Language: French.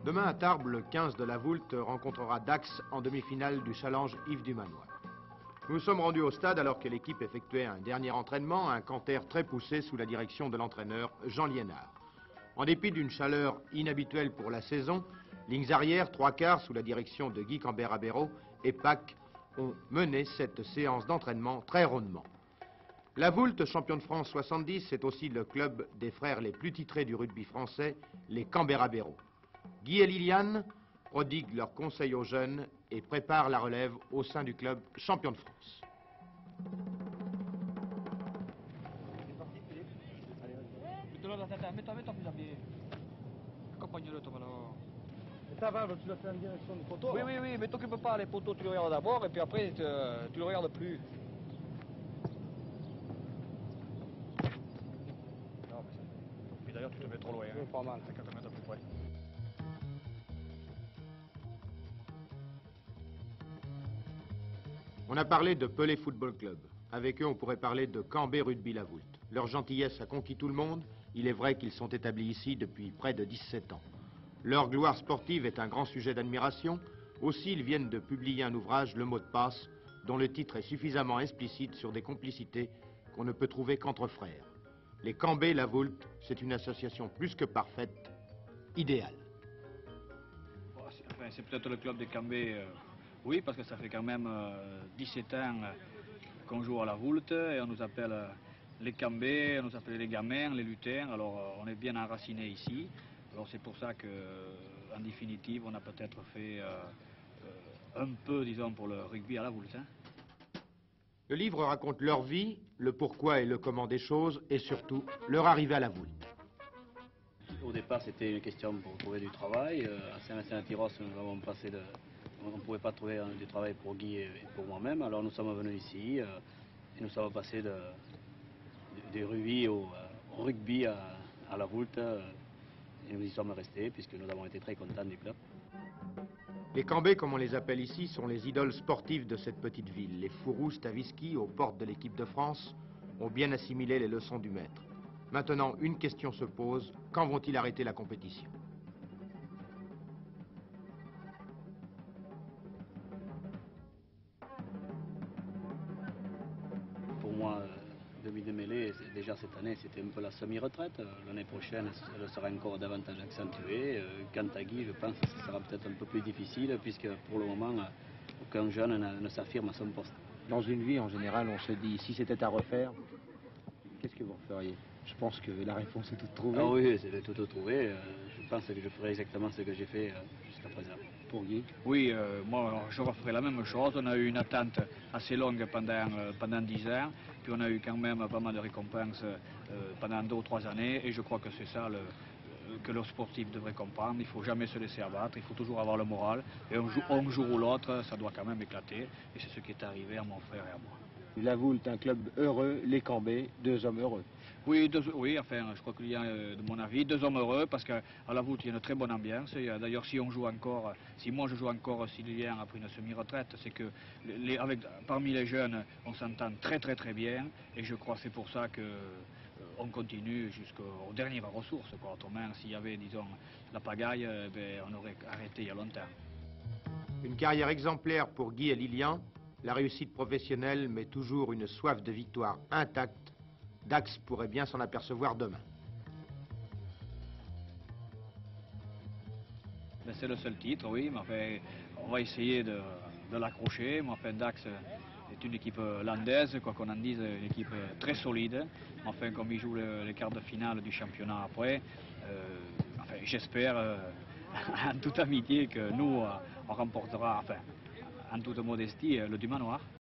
Demain à Tarbes, le 15 de la Voulte rencontrera Dax en demi-finale du challenge Yves Dumanoir. Nous sommes rendus au stade alors que l'équipe effectuait un dernier entraînement, un canter très poussé sous la direction de l'entraîneur Jean Liénard. En dépit d'une chaleur inhabituelle pour la saison, lignes arrière, trois quarts sous la direction de Guy Cambert-Abéraud et Pac ont mené cette séance d'entraînement très rondement. La Voulte, champion de France 70, c'est aussi le club des frères les plus titrés du rugby français, les Cambert-Abéraud. Guy et Liliane prodiguent leurs conseils aux jeunes et préparent la relève au sein du club champion de France. Accompagne-le, Thomas. Ça va, tu l'as fait en direction du poteau? Oui, oui, oui, mais t'occupe pas, les poteaux, tu le regardes d'abord, et puis après, tu le regardes plus. Non, mais ça fait... Puis d'ailleurs, tu te mets trop loin, hein. Pas mal. 50 mètres à peu près. On a parlé de Pelé Football Club. Avec eux, on pourrait parler de Cambé Rugby La Voulte. Leur gentillesse a conquis tout le monde. Il est vrai qu'ils sont établis ici depuis près de 17 ans. Leur gloire sportive est un grand sujet d'admiration. Aussi, ils viennent de publier un ouvrage, Le mot de passe, dont le titre est suffisamment explicite sur des complicités qu'on ne peut trouver qu'entre frères. Les Cambé La Voulte, c'est une association plus que parfaite, idéale. Enfin, c'est peut-être le club des Cambé, oui, parce que ça fait quand même 17 ans qu'on joue à la Voulte et on nous appelle les Cambé, on nous appelle les gamins, les lutins, alors on est bien enracinés ici. Alors c'est pour ça qu'en définitive, on a peut-être fait un peu, disons, pour le rugby à la Voulte. Hein. Le livre raconte leur vie, le pourquoi et le comment des choses, et surtout leur arrivée à la Voulte. Au départ, c'était une question pour trouver du travail. À Saint-Vincent-de-Tyros, on ne pouvait pas trouver du travail pour Guy et pour moi-même. Alors nous sommes venus ici et nous sommes passés du rugby au rugby à la Voulte. Et nous y sommes restés puisque nous avons été très contents du club. Les Cambé, comme on les appelle ici, sont les idoles sportives de cette petite ville. Les fourrous Stavisky, aux portes de l'équipe de France, ont bien assimilé les leçons du maître. Maintenant, une question se pose, quand vont-ils arrêter la compétition? Pour moi, demi de mêlée, déjà cette année, c'était un peu la semi-retraite. L'année prochaine, elle sera encore davantage accentuée. Quant à Guy, je pense que ce sera peut-être un peu plus difficile, puisque pour le moment, aucun jeune ne s'affirme à son poste. Dans une vie, en général, on se dit, si c'était à refaire, qu'est-ce que vous referiez? Je pense que la réponse est toute trouvée. Ah oui, c'est tout trouvé. Je pense que je ferai exactement ce que j'ai fait jusqu'à présent. Pour Guy? Oui, moi je referai la même chose. On a eu une attente assez longue pendant 10 ans, puis on a eu quand même pas mal de récompenses pendant 2 ou 3 années, et je crois que c'est ça que le sportif devrait comprendre. Il ne faut jamais se laisser abattre, il faut toujours avoir le moral, et un jour ou l'autre, ça doit quand même éclater, et c'est ce qui est arrivé à mon frère et à moi. La Voulte, un club heureux, les Cambé, deux hommes heureux. Oui, oui, enfin, je crois qu'il y a, de mon avis, 2 hommes heureux, parce qu'à la Voulte, il y a une très bonne ambiance. D'ailleurs, si moi je joue encore Sylvien après une semi-retraite, c'est que parmi les jeunes, on s'entend très très très bien, et je crois que c'est pour ça qu'on continue jusqu'aux dernières ressources. Quoi. Autrement, s'il y avait, disons, la pagaille, on aurait arrêté il y a longtemps. Une carrière exemplaire pour Guy et Lilian, la réussite professionnelle met toujours une soif de victoire intacte. Dax pourrait bien s'en apercevoir demain. C'est le seul titre, oui, mais enfin, on va essayer de l'accrocher. Mais enfin, Dax est une équipe landaise, quoi qu'on en dise, une équipe très solide. Enfin, comme ils jouent les quarts de finale du championnat après, enfin, j'espère, en toute amitié, que nous, on remportera, enfin, en toute modestie, le Dumanoir.